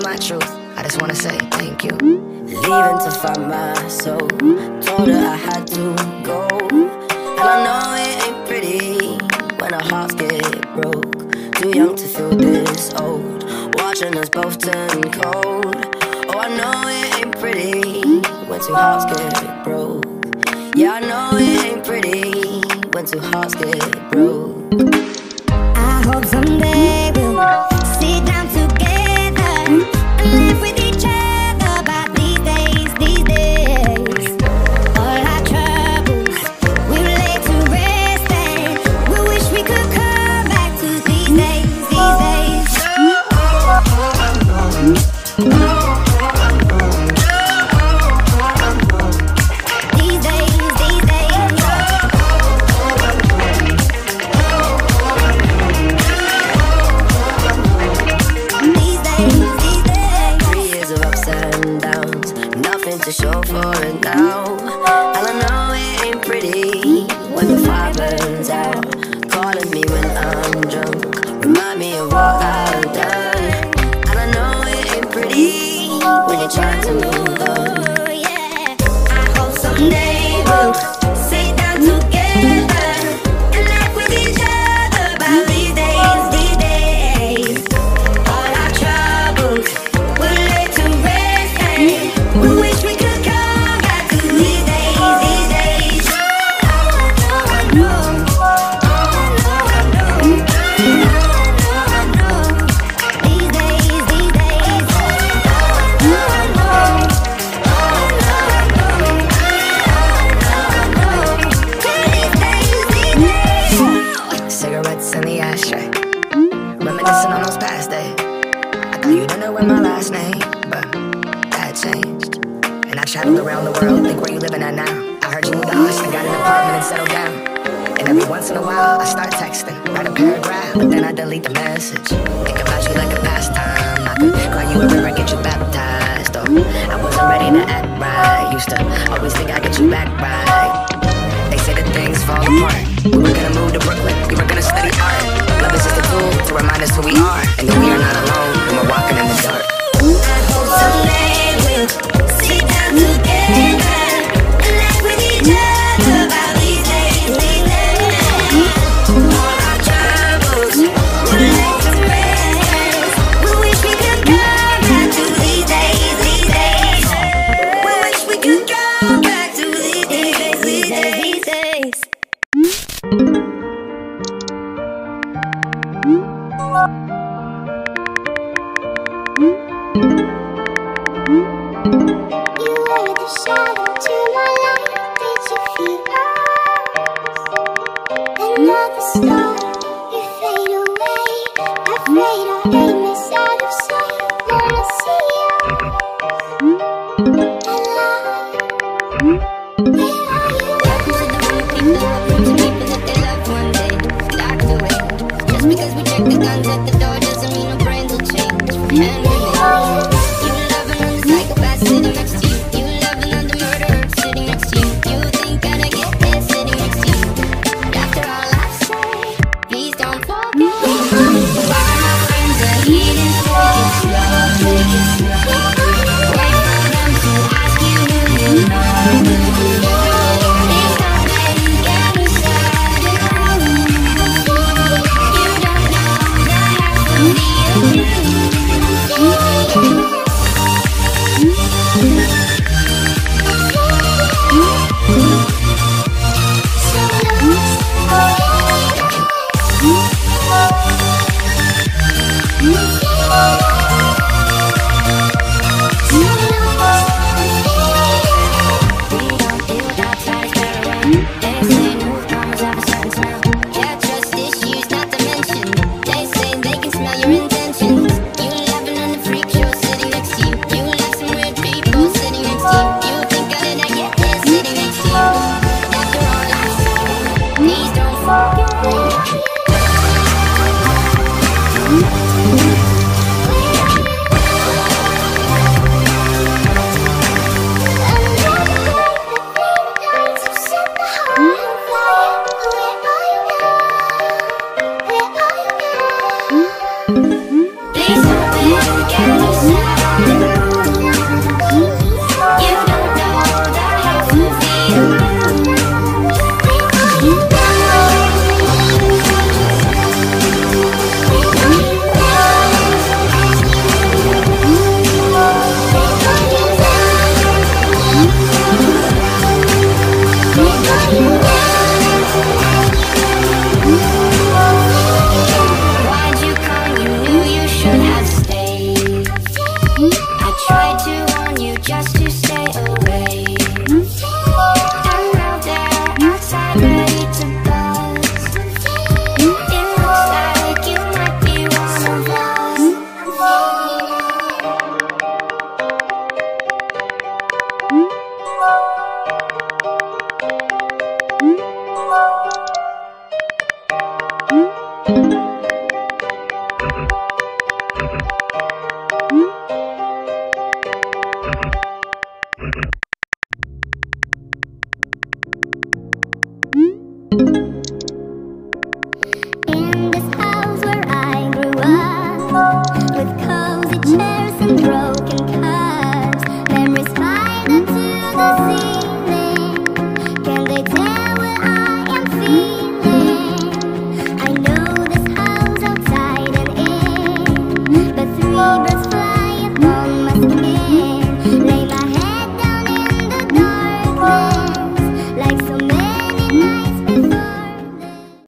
my truth. I just wanna say thank you. Leaving to find my soul. Told her I had to go. And I know it ain't pretty when our hearts get broke. Too young to feel this old, watching us both turn cold. Oh, I know it ain't pretty when two hearts get broke. Yeah, I know it ain't pretty when two hearts get broke. I hope someday we'll sit down together and laugh with each other about these days, these days. All our troubles we'll lay to rest, and we wish we could come back to these days, these days. To show for it now. And I know it ain't pretty when the fire burns out. Calling me when I'm drunk, remind me of what I've done. And I know it ain't pretty when you're trying to move on. Yeah, I hope someday we'll sit down together and laugh with each other about these days, these days. All our troubles we'll lay to rest, and we wish we could come back to these days, these days. I know, I know. These days, these days. Cigarettes in the ashtray, reminiscing on those past days. I thought you didn't know my last name, but that changed. And I traveled around the world, think where you living at now. I heard you moved to Austin, got an apartment and settled down. And every once in a while, I start texting, write a paragraph, but then I delete the message. Think about you like a pastime. I could call you a river, get you baptized. Oh, I wasn't ready to act right. Used to always think I'd get you back right. They say that things fall apart. We were gonna move to Brooklyn, we were gonna study art. Love is just a tool to remind us who we are, and that we are not alone when we're walking in the dark. I hope someday we'll sit down together and laugh with each other about these days, these days. All our troubles we'll lay to rest. We wish we could come back to these days, these days. We wish we could come back to these days, these days, these days. You were the shadow to my light. Did you feel us? Another star, you fade away. Afraid our aim is out of sight. Wanna see you alive. Where are you? Welcome to the room, people love room to people that they love one day. Locked away. Just because we check the guns at the door doesn't mean our brains will change. And we you love another psychopath sitting next to you. You love another murderer sitting next to you. You think I'd get there sitting next to you. But after all I've said, please don't forget. Why my friends are eating snakes, love making snakes. Wait for them to ask you who you know. It's not that you get inside your room. You don't know the half of me. Please don't forget.